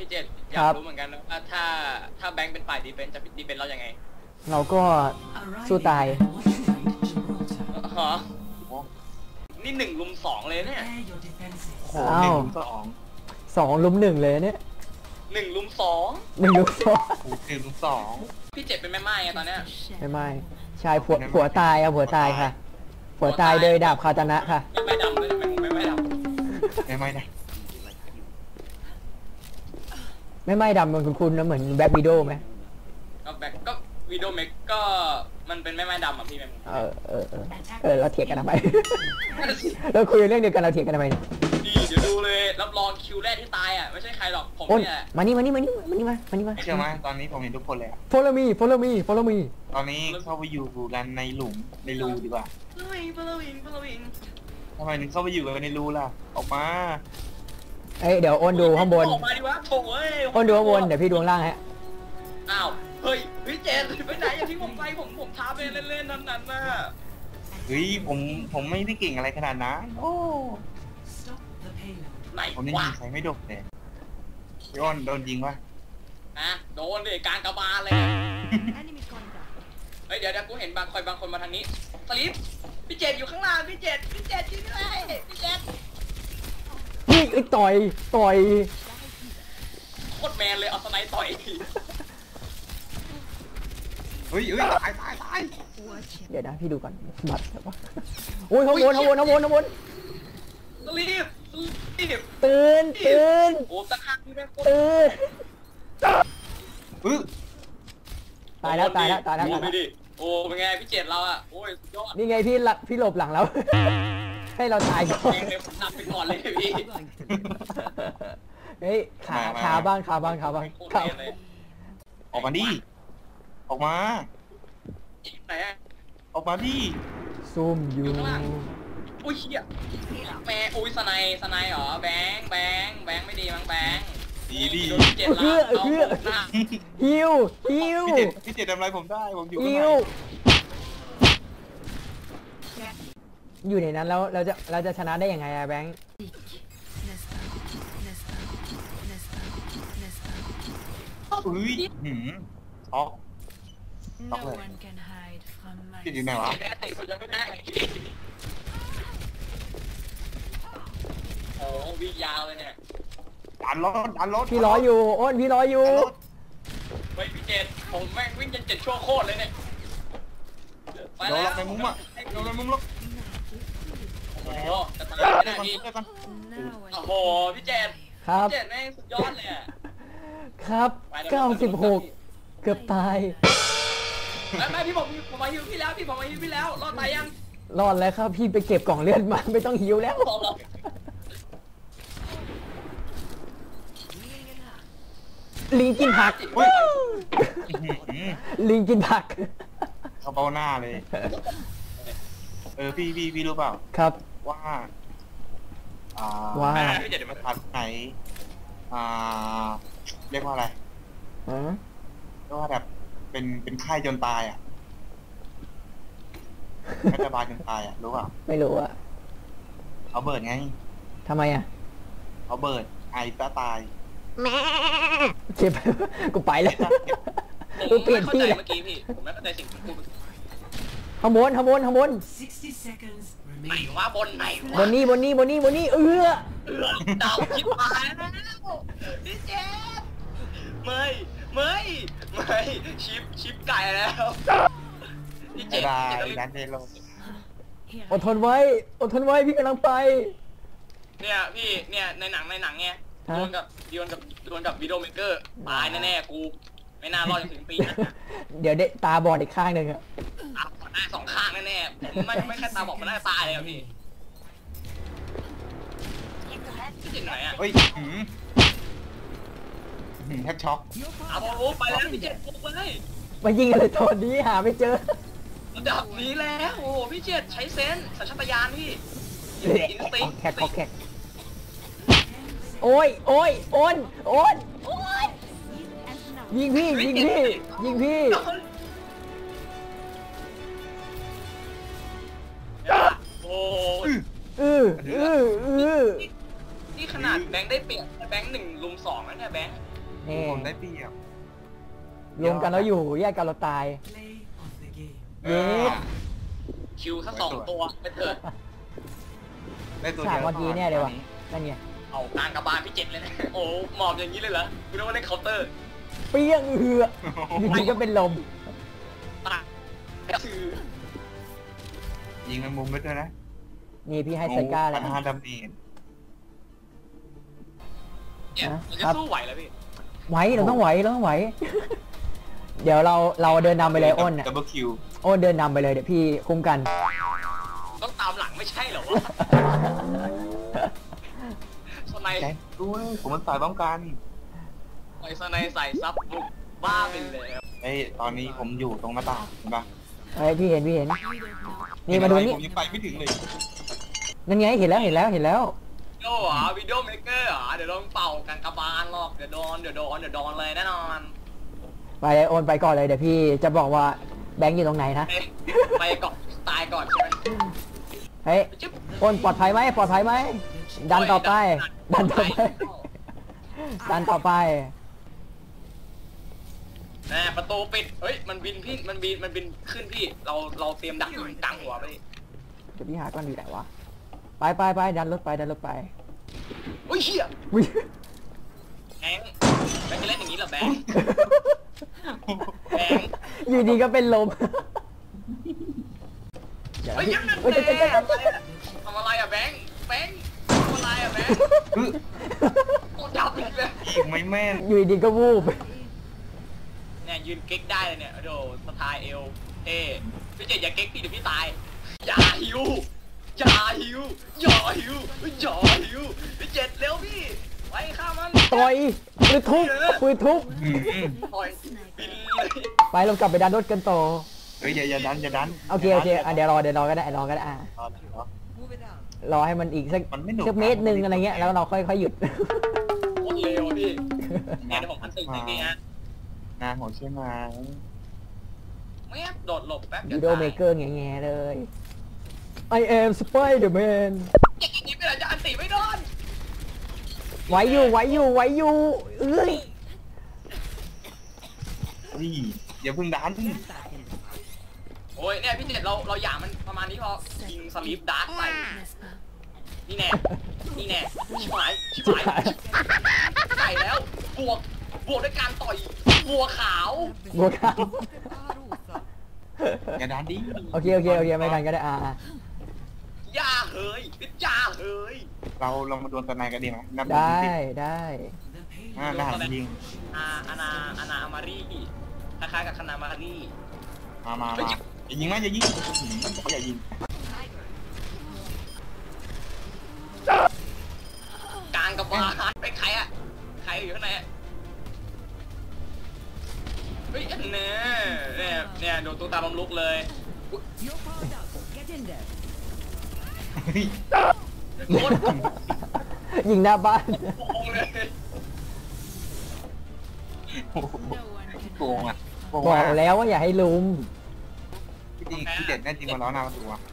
พี่เจษอยากรู้เหมือนกันว่าถ้าแบงค์เป็นฝ่ายดีเฟนส์จะดีเฟนส์เรายังไงเราก็สู้ตายฮะนี่1 ลุม 2เลยเนี่ยโอ้ 2 ลุม 1เลยเนี่ย 1 ลุม 2 1 ลุม 2 พี่เจษเป็นแม่ไม้ไงตอนเนี้ยไม่ชายผัวตายอะผัวตายค่ะผัวตายโดยดาบคาตานะค่ะไม่ดำเลยไม่ดำไม่ดำมันคุณนะเหมือนแบ็ควิโดว์ไหมก็วิดีโอเมกก็มันเป็นแม่ไม้ดำอ่ะพี่แม่เราเถียงกันทำไมเราคุยเรื่องเดียวกันเราเถียงกันทำไมดีเดี๋ยวดูเลยรับรองคิวแรกที่ตายอ่ะไม่ใช่ใครหรอกผมเนี่ยมานี่เชื่อไหมตอนนี้ผมเห็นทุกคนเลย follow me ตอนนี้เข้าไปอยู่กันในหลุมในรูดีกว่าทำไมถึงเข้าไปอยู่กันในรูล่ะออกมาเดี๋ยวอ้นดูข้างบนออกมาดิวะโถ่อ้นดูข้างบนเดี๋ยวพี่ดูข้างล่างฮะอ้าวเฮ้ยพี่เจษไปไหนอย่าทิ้งผมไปผมท้าไปเล่นๆนั้นน่ะเฮ้ยผมไม่ได้เก่งอะไรขนาดนั้นโอ้ไหนผมนี่ยิงใครไม่โดนเลยพี่อ้นโดนยิงวะโดนดิกลางกระบาลเลยเฮ้ยเดี๋ยวกูเห็นบางคนมาทางนี้สลิปพี่เจษอยู่ข้างล่างพี่เจษยิงเลยพี่เจษนี่ต่อยโคตรแมนเลยเอาสไนต่อยเฮ้ยตายเดี๋ยวนะพี่ดูก่อนบัตรแบบว่าโอ้ยข้างบนรีบตื่นโอ้ตะคังนี่แม่งตายแล้วดิโอ้เป็นไงพี่เจษเราอ่ะโอ้ยยอดนี่ไงพี่หลบหลังแล้วให้เราตายก่อนนำไปก่อนเลยพี่เฮ้ยขาบ้างออกมาดิออกมาออกมาดิซุ่มอยู่อุ้ยเหี้ยแม่อุ้ยสไนเหรอแบงค์ไม่ดีมั้งแบงค์ดีฮิวพี่เจษทำอะไรผมได้ผมอยู่อยู่ในนั้นแล้วเราจะชนะได้ยังไงอะแบงค์อุ้ยช็อกเลยพี่อยู่ไหนวะโอ้วิ่งยาวเลยเนี่ยดันรถพี่รออยู่อ้นพี่รออยู่ไปพี่เจษผมแม่งวิ่งจน7 ชั่วโคตรเลยเนี่ยโดนในมุ้งอ่ะโดนในมุ้งล็อกโอ้โหจะตายไม่ได้พี่โอ้โหพี่เจษครับพี่เจษแม่งสุดยอดเลยอ่ะครับ96เกือบตายไม่พี่ผมมาฮิวพี่แล้วรอดตายยังรอดแล้วครับพี่ไปเก็บกล่องเลือดมาไม่ต้องฮิวแล้วลิงกินผักเขาเบ้าหน้าเลยพี่รู้เปล่าครับว่าพี่เจษมาทัดไหนเรียกว่าอะไรเรียกว่าแบบเป็นไข้จนตายอ่ะไม่สบายจนตายอ่ะรู้เปล่าไม่รู้อ่ะเขาเบิร์ดไงทำไมอ่ะเขาเบิร์ดไอซะตายแม่เจ็บกูไปเลยกูเปลี่ยนที่เลยเมื่อกี้พี่ผมไม่เข้าใจสิ่งที่พูดข้างบนไหนว่าบนไหนวะบนนี่ดาวคิดหายแล้วพี่เจษไม่ชิปไก่แล้วพี่เจษดันเดโลอดทนไว้พี่กำลังไปเนี่ยพี่เนี่ยในหนังไงโดนกับวิดีโอเมกเกอร์ตายแน่ๆกูไม่น่ารอดถึงปีนะเดี๋ยวตาบอดอีกข้างหนึ่งอะตาบอดได้2 ข้างแน่ๆไม่แค่ตาบอดมันได้ตายเลยพี่เจ๋งไหนอ่ะเฮ้ยแทบช็อกเอาโอ้ไปแล้วพี่เจษปุ๊บเลยมายิงอะไรตอนนี้หาไม่เจอระดับนี้แล้วโอ้พี่เจษใช้เซนส์สัญชาตญาณพี่แขกโอ้ยยิงพี่โอ้นี่ขนาดแบงค์ได้เปรียบแบงค์1 ลุม 2แล้วเนี่ยแบงค์นี่ผมได้เปรียบรวมกันแล้วอยู่แยกกันเราตายเอเย้อคิวสัก2 ตัวไปเถอะได้ตัวฉากเดียวเมื่อกี้เนี่ยเลยวะนั่นไงเอากลางกระบาลพี่เจ็ดเลยนะโอ้หมอบอย่างนี้เลยเหรอคุณนึกว่าเล่นเคาน์เตอร์เปี้ยงเหืออยู่ดีก็เป็นลมตายคือยิงแมงมุมไปด้วยนะนี่พี่ให้เซก้าแล้ว 5ดาเมจเนี่ยมันจะสู้ไหวแล้วพี่ไหวเราต้องไหวเราต้องไหว เดี๋ยวเราเดินนำไปเลยอ้นดับเบิลคิวอ้นเดินนำไปเลยเดี๋ยวพี่คุ้มกันต้องตามหลังไม่ใช่เหรอวะสไนใช่ด้วยผมมันสายป้องกันไอ้สไนใส่ซับบุกบ้าไปแล้วเอ้ยตอนนี้ผมอยู่ตรงหน้าต่างเห็นปะเฮ้ยพี่เห็น We don't know. นี่มาดูนี่ผมยังไปไม่ถึงเลยนั่นไงเห็นแล้วเห็นแล้วเห็นแล้ววิดีโอเหรอวิดีโอเมกเกอร์เหรอเดี๋ยวลองเป่ากลางกระบาลหรอกเดี๋ยวโดนเลยแน่นอนไปเลยโอนไปก่อนเลยเดี๋ยวพี่จะบอกว่าแบงค์อยู่ตรงไหนนะเอ๊ะไปก่อนตายก่อนใช่ไหมเฮ้ยจิ๊บโอนปลอดภัยไหมปลอดภัยไหมดันต่อไป ดันต่อไป ดันต่อไปแน่ประตูปิดเฮ้ยมันบินพี่มันบินขึ้นพี่เราเตรียมดักอยู่กลางหัวไปดิเดี๋ยวพี่หาก่อนอยู่ไหนวะไปดันรถไปดันรถไปโอ้ยเหี้ยอุ๊ยแบงค์จะเล่นอย่างนี้เหรอแบงค์แบงค์อยู่ดีก็เป็นลมเดี๋ยวเฮ้ยพี่ยังนั่นเฮ้ยแหละจะทำอะไรอะแบงค์ทำอะไรอะแบงค์อื้อโอ้จับอีกเลยยิงไม่แม่นอยู่ดีก็วูบเนี่ยยืนเก๊กได้เลยเนี่ยโดสไตล์เอลเท่พี่เจอย่าเก๊กพี่เดี๋ยวพี่ตายอย่าหิวพี่เจ็ดเร็วพี่ไปฆ่ามันต่อยปืนทุบปืนทุบอืมปล่อยบินเลยไปเรากลับไปดันรถกันต่อเฮ้ยอย่าดันโอเคอ่ะเดี๋ยวรอก็ได้อ่ะ Move it out. รอให้มันอีกสักมันไม่หนุกสักเมตรหนึ่งอะไรเงี้ยแล้วเราค่อยหยุดโคตรเร็วพี่เนี่ยเดี๋ยวผมพันตึกอย่างนี้ฮะนาหัวใช่ไหมแม่โดดหลบแป๊บวิดีโอเมเกอร์แง่ๆเลย I am Spider-Man เจ็ดอย่างนี้ไม่ได้จะอันตีไม่โดนไหวอยู่เอ้ยนี่อย่าเพิ่งดัน Get back in. โอ้ยเนี่ยพี่เจ็ดเราหย่ามันประมาณนี้พอยิงสลีปดาร์กไป N'est-ce pas? นี่แน่ชิบหายใส่แล้วบวกด้วยการต่อยบัวขาวบัวขาวอย่าดันดิโอเคไม่ทันก็ได้อ่ะย่าเฮ้ยจ้าเฮ้ยเรามาดวลตะไนกันดีไหมนับได้ได้หันยิงอาณาอามารีคล้ายๆกับคณามารีมาอย่ายิงนะอย่ายิงอย่ายิงกลางกับบาร์ไปใครอะใครอยู่ข้างในอะเฮ้ยเนี่ยโดนตัวตาบำลุกเลย You're powered up. Get in there. เฮ้ยโคตรยิงหน้าบ้านโกงเลยโอ้โห No one can โกงอ่ะ hide โกงบอกอ่ะแล้วว่าอย่าให้ลุมพี่เด็ดแน่จริงมาล้อหน้าประตูอ่ะ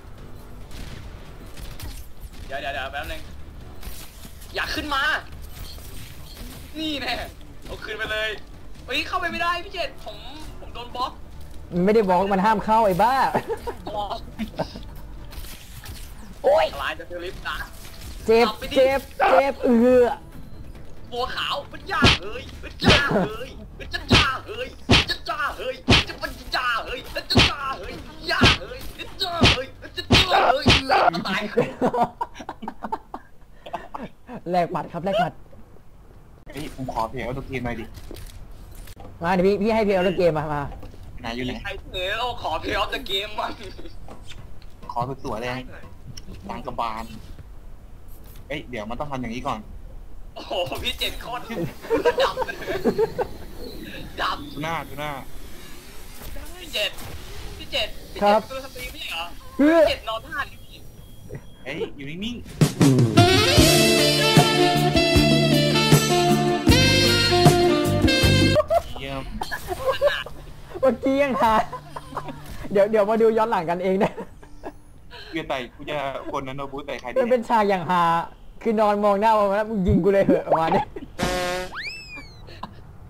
เดี๋ยวแป๊บนึงอยากขึ้นมา นี่แน่เอาขึ้นไปเลยเฮ้ยเข้าไปไม่ได้พี่เจษผมโดนบล็อกมันไม่ได้บอกมันห้ามเข้าไอ้บ้าบล็อกโอ๊ยลายจะเทลิฟต์นะเจ็บบัวขาวมันจ้าเฮ้ยมันจ้าเฮ้ยมันจะจ้าเฮ้ยมันจะจ้าเฮ้ยจะมันจ้าเฮ้ยมันจะจ้าเฮ้ยย่าเฮ้ยมันจ้าเฮ้ยมันจะจ้าเฮ้ยตายแลกหมัดครับแลกหมัดเฮ้ยผมขอเพลงเอาตัวเกมหน่อยดิมาเดี๋ยวพี่ให้พี่เอาเล่นเกมมานายอยู่ไหนไอ้เอ๋เราขอเพลย์ออฟเดอะเกมมันขอสวยๆเลยกลางกระบาลเฮ้ยเดี๋ยวมันต้องทำอย่างนี้ก่อนโอ้โหพี่เจ็ดโคตรดับเลยดับทูน่าพี่เจ็ดตัวสตรีมไม่เหรอเพื่อพี่เจ็ดนอนท่านี้เฮ้ยอยู่นิ่งๆเยี่ยมเมื่อกี้ยังหาเดี๋ยวมาดูย้อนหลังกันเองนะกูจะคนนั้นโนบูใส่ใครดีมันเป็นฉากอย่างหาคือนอนมองหน้ามันแล้วมึงยิงกูเลยเหอะประมาณนี้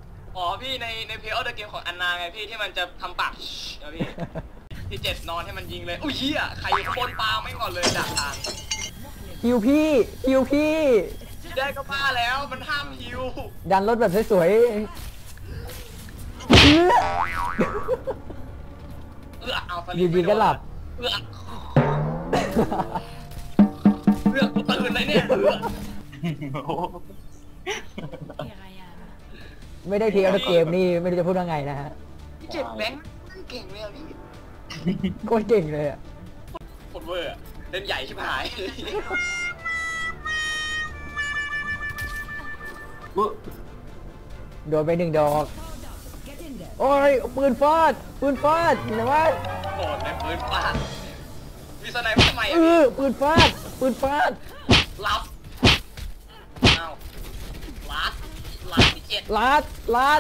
พี่ในเพลย์ออฟเดอะเกมของอันนาไงพี่ที่มันจะทำปากนะพี่ที่7นอนให้มันยิงเลยอุ้ยเหี้ยใครอยู่ข้างบนปลาไม่ก่อนเลยดักทางฮิวพี่ฮิวพี่ได้ก็บ้าแล้วมันห้ามฮิวดันรถแบบสวยๆเอาสอยู่ดีก็หลับกูตื่นเลยเนี่ยโอ้ไม่ได้ทีเอาเกมนี่ไม่รู้จะพูดว่าไงนะฮะพี่เจ็บแบงค์เก่งเลยอ่ะพี่โคตรเก่งเลยอะโคตรเวอร์เล่นใหญ่ชิบหายโดนไป1 ดอก โอ้ยปืนฟาดเห็นไหมโหดในปืนฟาดมีสไนเปอร์ทำไมอ่ะปืนฟาดรับอ้าวลาดที่7 ลาด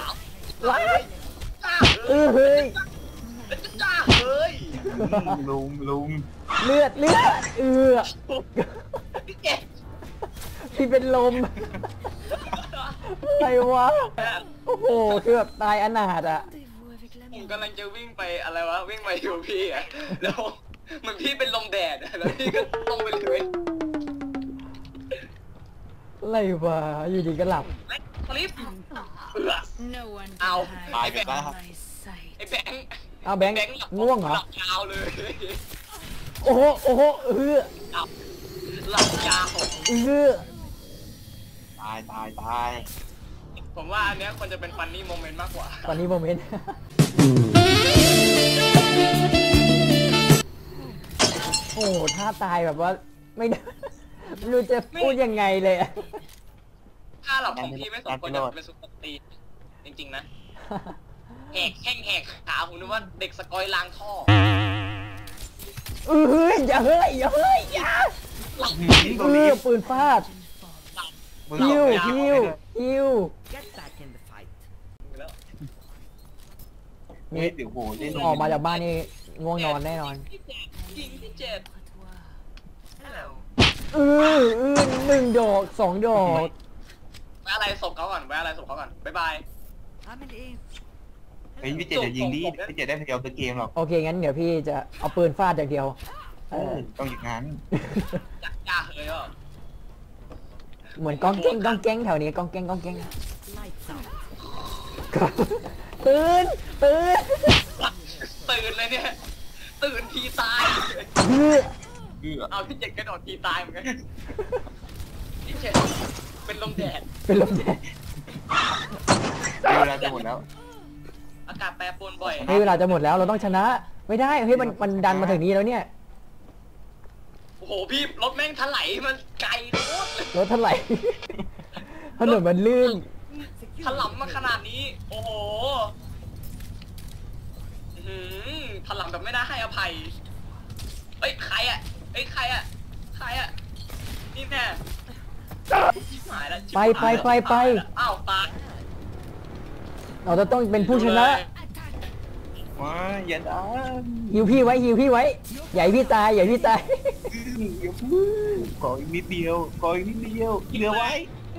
จ้าเฮ้ยจ้าเฮ้ยลุงเลือดพี่เจ็บพี่เป็นลมอะไรวะโอ้โหคือแบบตายอนาถอะผมกำลังจะวิ่งไปอะไรวะวิ่งไปอยู่พี่อ่ะแล้วเหมือนพี่เป็นลมแดดอะแล้วพี่ก็ลงไปเลยอะไรวะอยู่ดีก็หลับคลิป No one เอา can ตาย hide ไปแล้ว from my sight. ไอ้แบงค์เอาแบงค์หลัง่วงเหรอหลับยาวเลยโอ้โหเอาหลับยาวตายผมว่าอันเนี้ยควรจะเป็นฟันนี่โมเมนต์มากกว่าตอนนี้โมเมนต์ โอ้โหท่าตายแบบว่าไม่ได้ไม่รู้จะพูดยังไงเลยอะถ้าหลับของพี่ไม่สมควรจะเป็นสุปตีจริงๆนะแหกขาผมนึกว่าเด็กสกอยล้างท่ออย่าปืนฟาด ฮิวแล้วนี่เดี๋ยวโหเล่นออกมาจากบ้านนี่ง่วงนอนแน่นอนพี่เจ็ดจริงพี่เจ็ด 1 ดอก 2 ดอกไว้อะไรศพเขาก่อนบ๊ายบายเฮ้ยพี่เจจะยิงดิพี่เจได้เพลย์เกมหรอกโอเคงั้นเดี๋ยวพี่จะเอาปืนฟาดอย่างเดียวต้องอย่างนั้นอยากเลยอ่ะเหมือนก้องแก๊งแถวนี้ก้องแก๊งตื่นตื่นเลยเนี่ยตื่นทีตาย เอาพี่เจ็ดกระโดดทีตายเหมือนกันพี่เจ็ดเป็นลมแดดเวลาจะหมดแล้วอากาศแปรปรวนบ่อยให้เวลาจะหมดแล้วเราต้องชนะไม่ได้เฮ้ยมันดันมาถึงนี้แล้วเนี่ยโอ้โหพี่รถแม่งถลายมันไกลโคตรเลยรถเท่าไหร่ ถนนมันลื่นถลำมาขนาดนี้ โอ้โหถลำแบบไม่น่าให้อภัยเอ้ยใครอ่ะนี่แน่ชิบหายแล้วชิบหายแล้วไปอ้าวตายเราจะต้องเป็นผู้ชนะว้าอย่าดันฮิวพี่ไว้ใหญ่พี่ตายอย่าพี่ตายอย่าพูดขออีกนิดเดียวเหลือไว้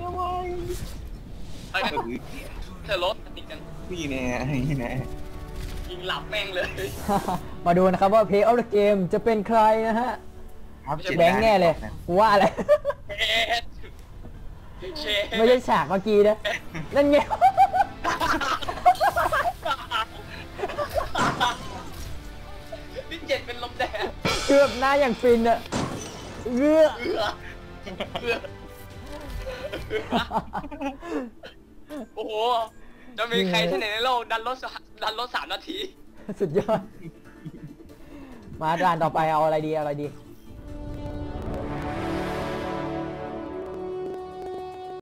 เอ้ยเธอรถติดกันนี่แน่ยิงหลับแม่งเลยมาดูนะครับว่าเพย์ออฟเดอะเกมจะเป็นใครนะฮะครับแบงค์แน่เลยกูว่าอะไรเชไม่ใช่ฉากเมื่อกี้นะนั่นไงพี่เจ็ดเป็นลมแดดเกือบหน้าอย่างฟินอะเงือโอ้โหจะมีใครที่ไหนในโลกดันรถ3 นาทีสุดยอด มาด่านต่อไปเอาอะไรดี